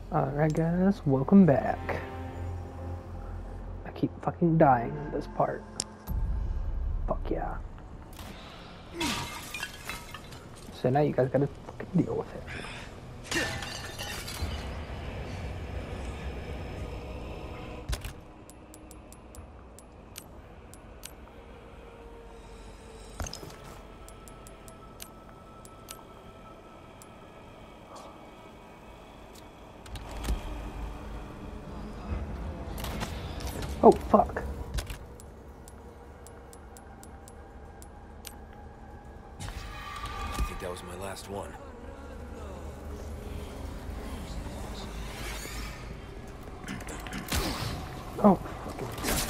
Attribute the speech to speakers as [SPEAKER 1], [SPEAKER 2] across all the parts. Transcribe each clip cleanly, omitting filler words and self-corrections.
[SPEAKER 1] Alright guys, welcome back. I keep fucking dying in this part. Fuck yeah. So now you guys gotta fucking deal with it. Oh, fuck.
[SPEAKER 2] I think that was my last one.
[SPEAKER 1] Oh, fucking.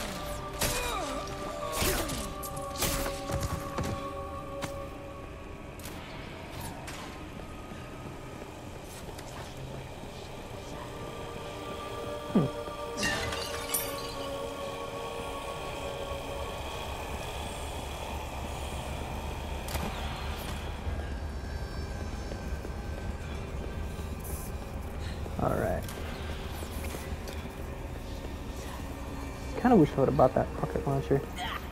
[SPEAKER 1] Alright. Kinda wish I would have bought that rocket launcher.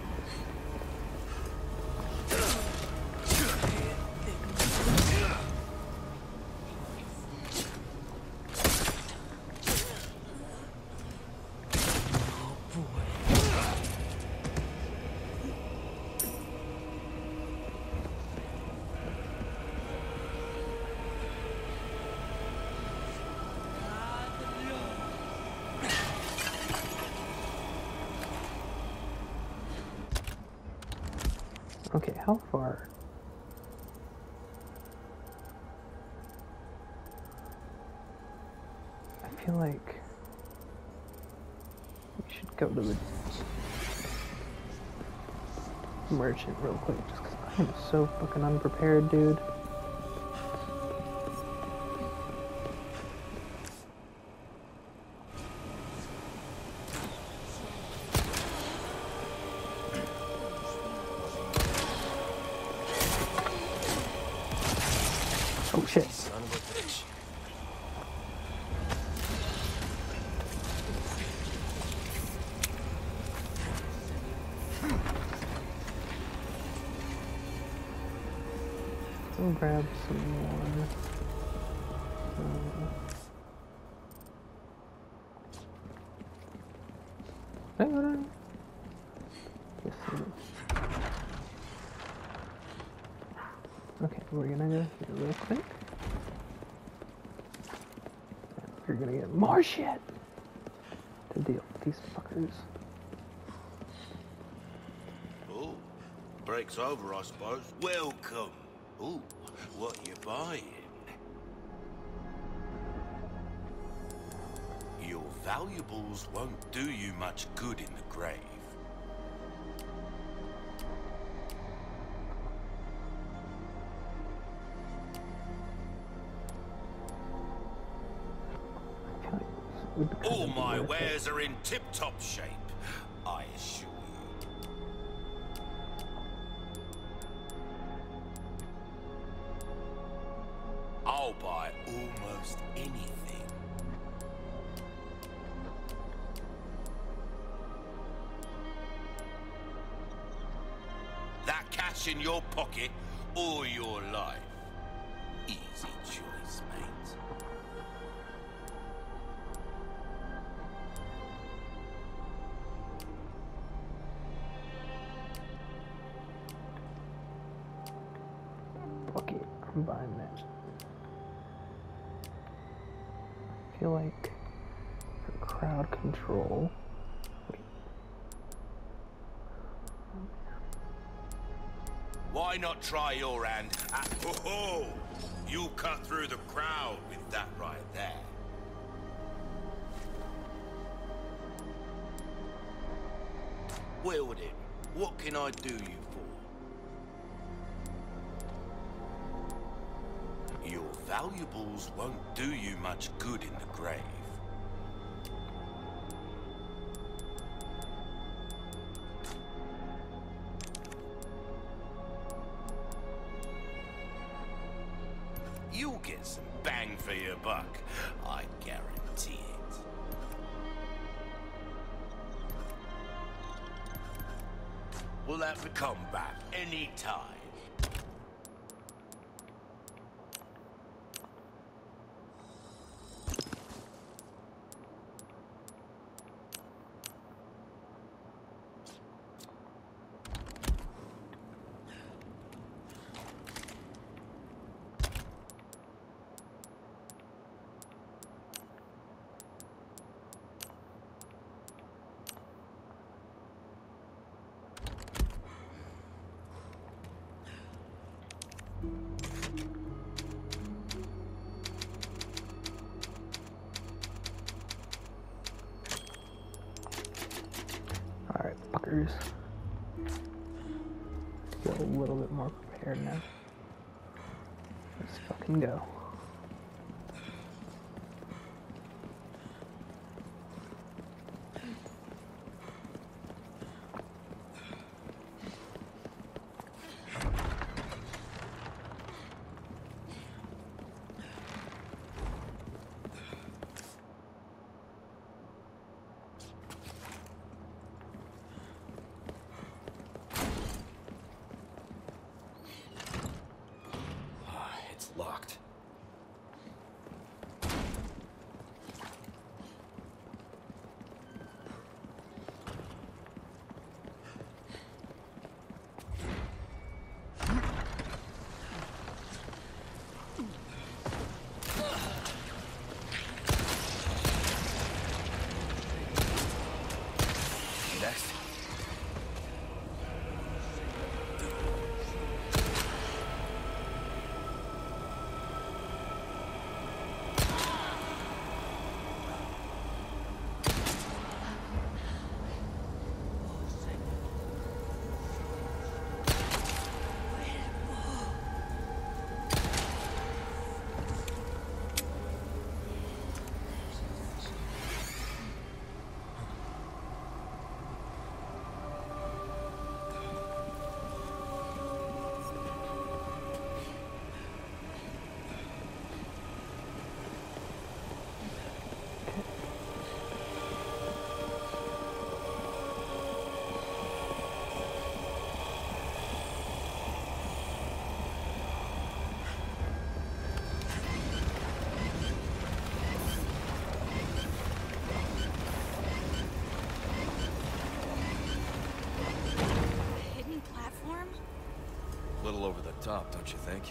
[SPEAKER 1] Okay, how far? I feel like we should go to the merchant real quick, just because I am so fucking unprepared, dude. Oh shit.
[SPEAKER 2] Son of a bitch.
[SPEAKER 1] I'll grab some more. Hang on. Yes, it is. Okay, we're gonna go here real quick. You're gonna get more shit to deal with these fuckers.
[SPEAKER 3] Oh, break's over, I suppose. Welcome. Ooh, what you buying? Your valuables won't do you much good in the grave. All my wares are in tip-top shape, I assure you. I'll buy almost anything. That cash in your pocket or your life. Easy choice, mate.
[SPEAKER 1] Fuck it, I'm buying that. I feel like for crowd control. Wait.
[SPEAKER 3] Why not try your hand at... Oh, you cut through the crowd with that right there. Well then, what can I do you for? Your valuables won't do you much good in the grave. You get some bang for your buck. I guarantee it. We'll have to come back anytime.
[SPEAKER 1] Alright, fuckers. Let's get a little bit more prepared now. Let's fucking go.
[SPEAKER 2] It's locked. Next.
[SPEAKER 4] Hidden platform?
[SPEAKER 2] A little over the top, don't you think?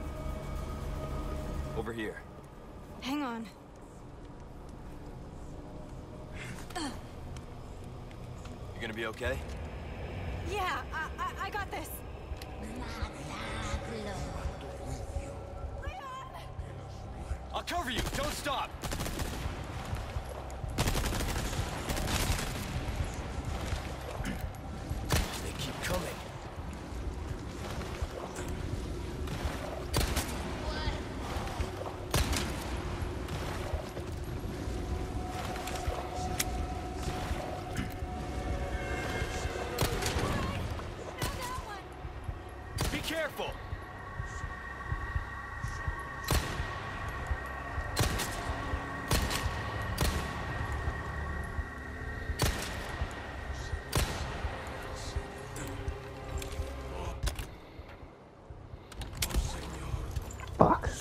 [SPEAKER 2] Over here.
[SPEAKER 4] Hang on.
[SPEAKER 2] You gonna be okay?
[SPEAKER 4] Yeah, I got this.
[SPEAKER 2] I'll cover you! Don't stop! They keep coming. Be careful!
[SPEAKER 1] Fuck.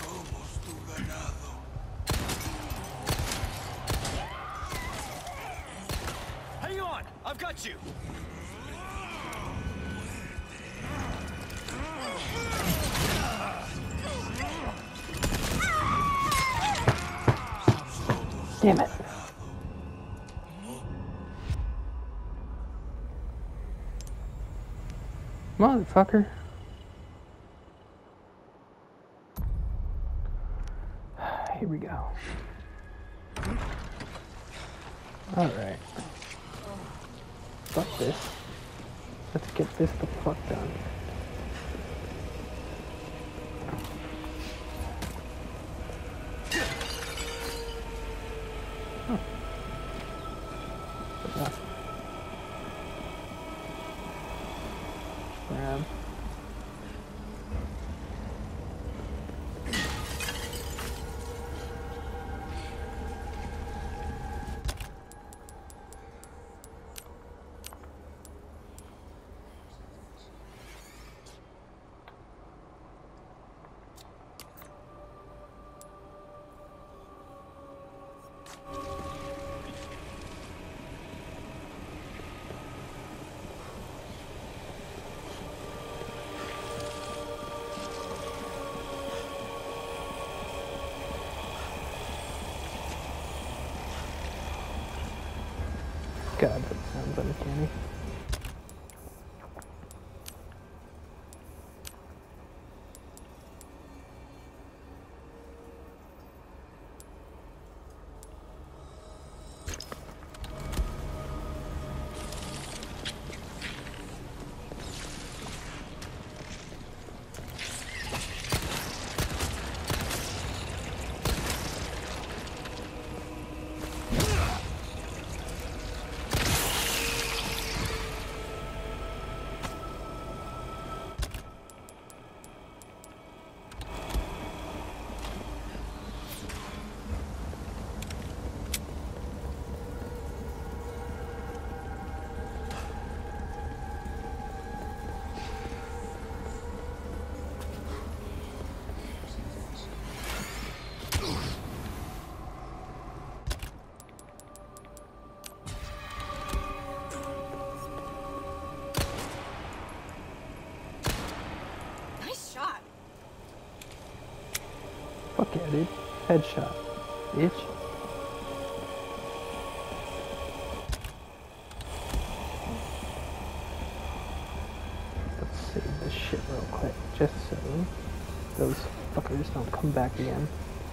[SPEAKER 2] Hang on! I've got you!
[SPEAKER 1] Damn it. Motherfucker. Here we go. Alright. Fuck this. Let's get this the fuck done. Grab. something, Kenny. Fuck yeah, dude. Headshot. Bitch. Let's save this shit real quick, just so those fuckers don't come back again.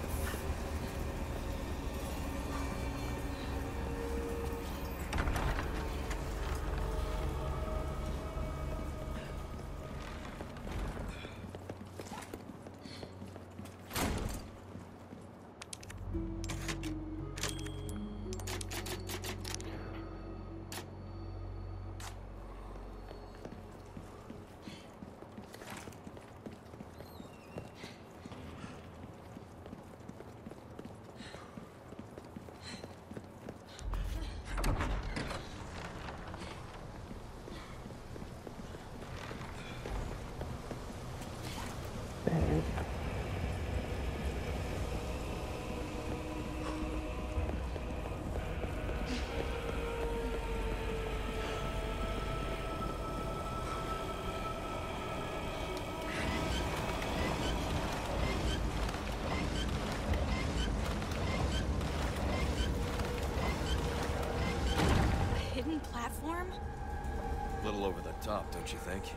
[SPEAKER 4] Hidden platform?
[SPEAKER 2] A little over the top, don't you think?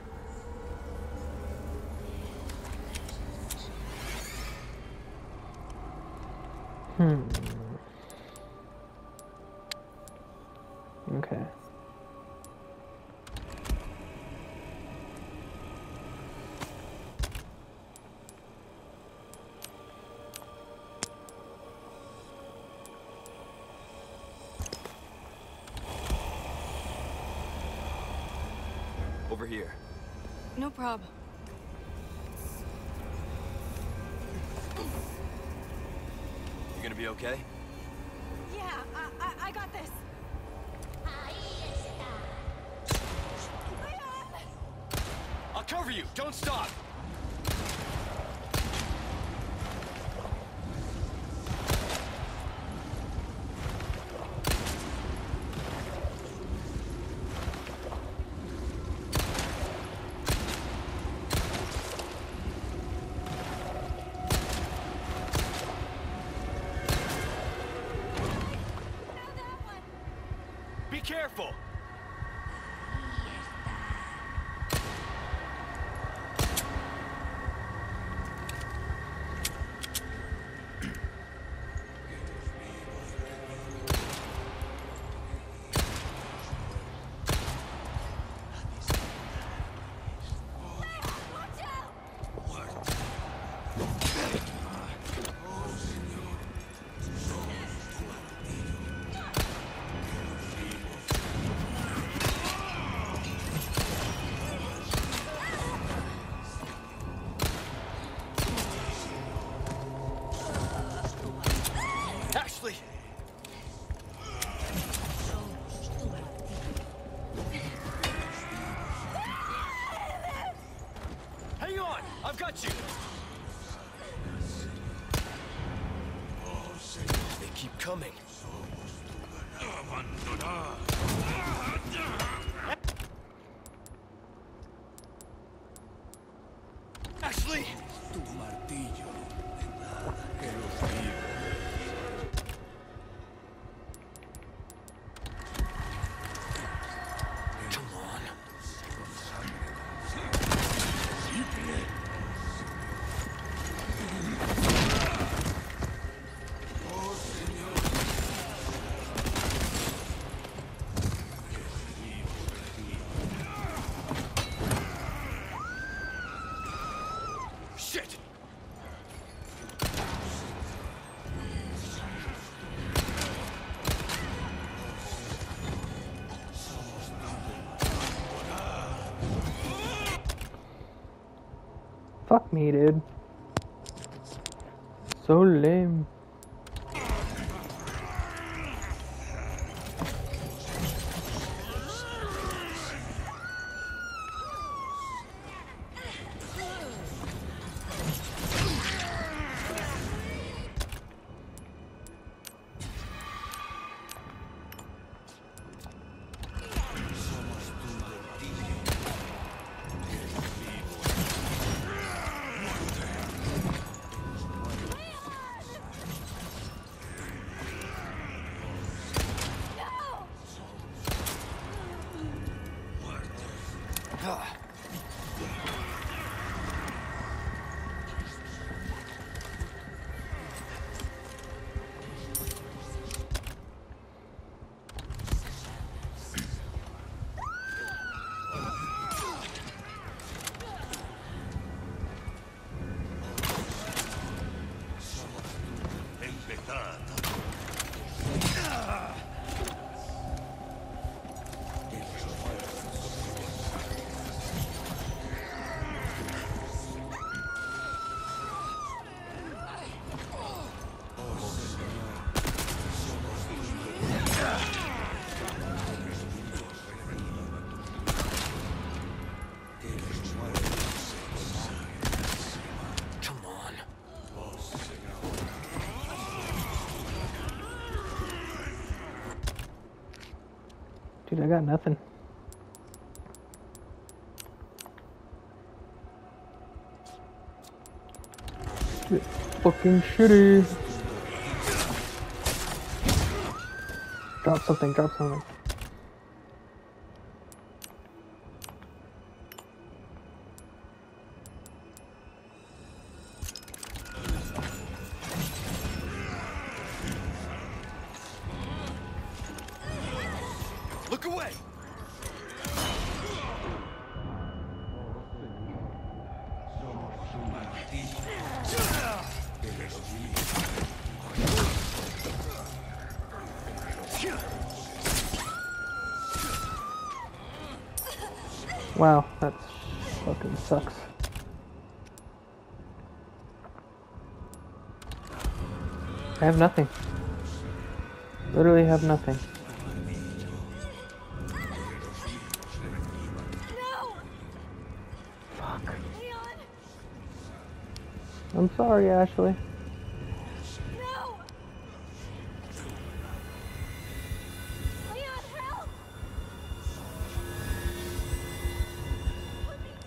[SPEAKER 1] Okay.
[SPEAKER 2] Over here.
[SPEAKER 4] No prob.
[SPEAKER 2] You gonna be okay?
[SPEAKER 4] Yeah, I got this.
[SPEAKER 2] I'll cover you! Don't stop! Be careful! Ashley! Hang on! I've got you! They keep coming. Ashley!
[SPEAKER 3] Tu martillo.
[SPEAKER 1] Fuck me, dude. So lame.
[SPEAKER 2] Come on.
[SPEAKER 1] Dude, I got nothing. Dude, fucking shitty. Drop something, drop something.
[SPEAKER 2] Look away!
[SPEAKER 1] Wow, that fucking sucks. I have nothing. Literally have nothing.
[SPEAKER 4] No!
[SPEAKER 1] Fuck.
[SPEAKER 4] Leon!
[SPEAKER 1] I'm sorry, Ashley.
[SPEAKER 4] No! Leon, help! Put me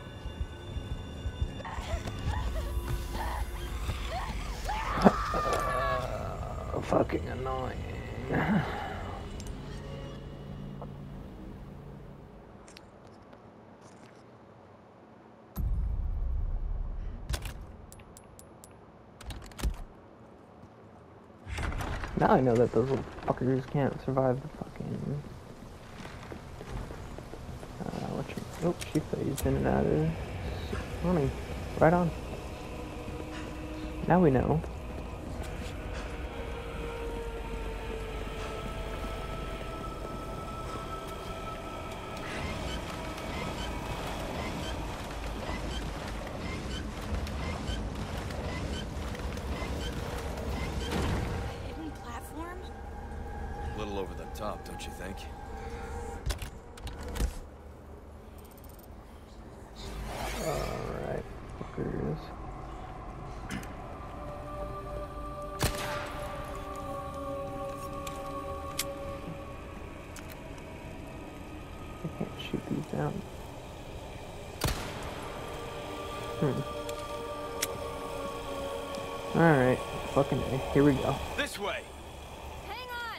[SPEAKER 4] down!
[SPEAKER 1] Fucking annoying. Now I know that those little fuckers can't survive the fucking... Oh, she phased in and out of... Running. Right on. Now we know.
[SPEAKER 4] Hidden platform?
[SPEAKER 2] A little over the top, don't you think?
[SPEAKER 1] Alright, fuckers. I can't shoot these down. Alright, fucking A. Here we go.
[SPEAKER 2] This way!
[SPEAKER 4] Hang on!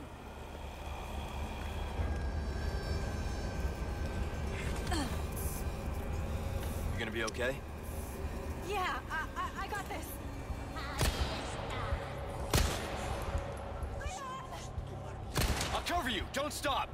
[SPEAKER 2] You gonna be okay?
[SPEAKER 4] Yeah, I got this.
[SPEAKER 2] I'll cover you! Don't stop!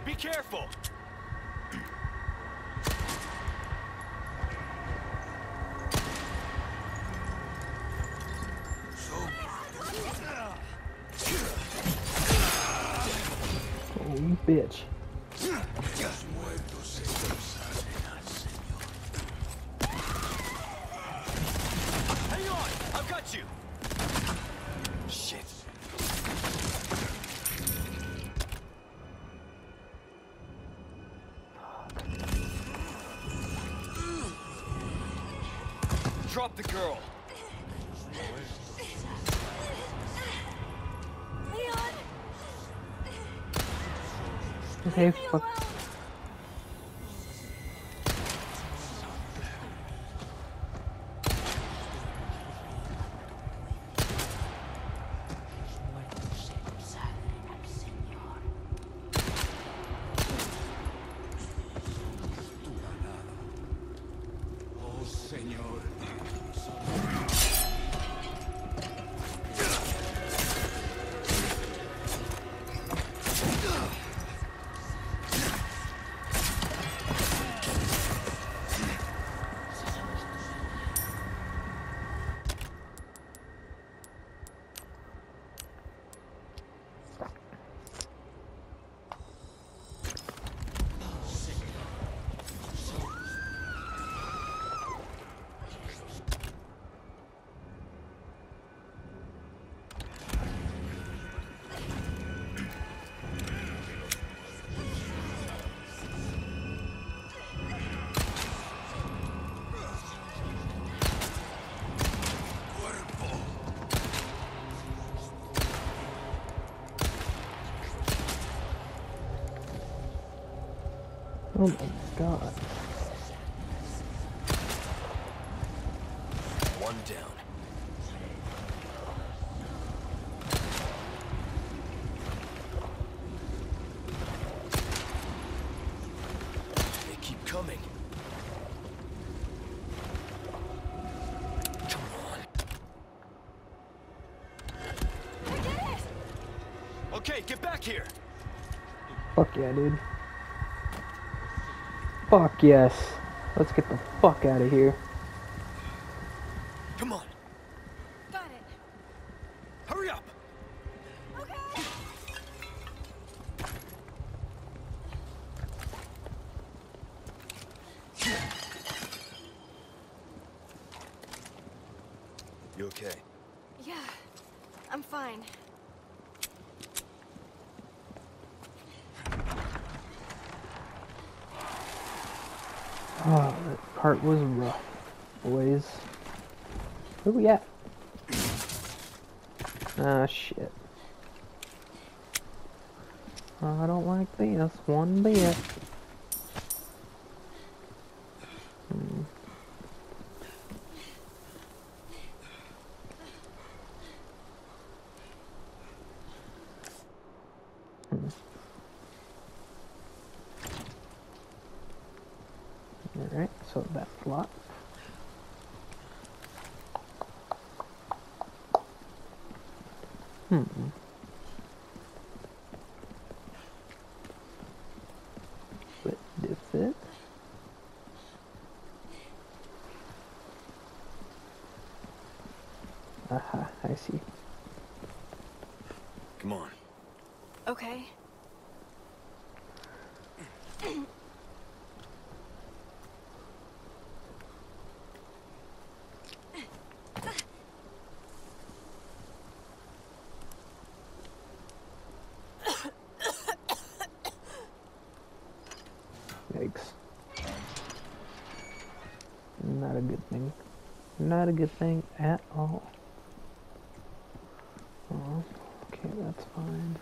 [SPEAKER 2] Be careful.
[SPEAKER 1] Oh, you bitch.
[SPEAKER 2] Hang on, I've got you. Shit. Drop the girl.
[SPEAKER 4] Leon!
[SPEAKER 1] Okay,
[SPEAKER 4] Leave me
[SPEAKER 1] fuck.
[SPEAKER 4] alone!
[SPEAKER 1] Oh my god.
[SPEAKER 2] One down. They keep coming. Come on.
[SPEAKER 4] I did it!
[SPEAKER 2] Okay, get back here.
[SPEAKER 1] Fuck yeah, dude. Fuck yes. Let's get the fuck out of here.
[SPEAKER 2] Come on.
[SPEAKER 4] Got it.
[SPEAKER 2] Hurry up.
[SPEAKER 4] Okay.
[SPEAKER 2] You okay?
[SPEAKER 4] Yeah, I'm fine.
[SPEAKER 1] Oh, that part was rough, boys. Where we at? Ah, shit. I don't like this one bit. Hmm. Alright, so that's locked. Hmm. What is it? Aha, I see.
[SPEAKER 2] Come on.
[SPEAKER 4] Okay.
[SPEAKER 1] Yikes. Not a good thing. Not a good thing at all. Oh, okay, that's fine.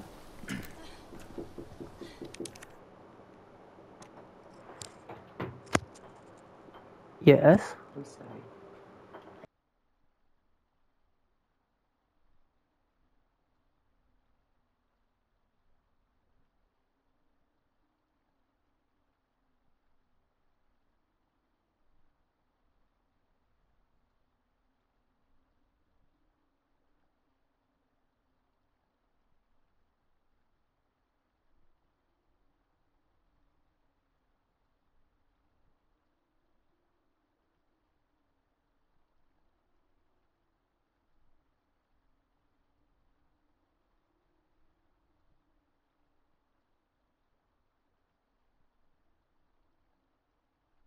[SPEAKER 1] Yes?